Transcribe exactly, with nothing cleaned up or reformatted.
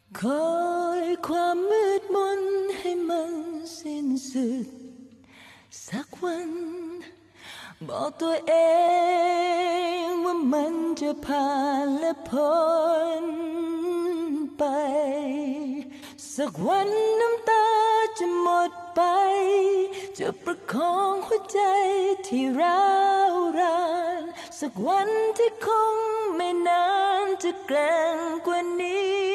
คอยความมืดมนให้มันสิ้นสุดสักวันบอกตัวเองว่ามันจะผ่านและพ้นไปสักวันน้ำตาจะหมดไปจะประคองหัวใจที่ร้าวรานสักวันที่คงไม่นานจะแกร่งกว่านี้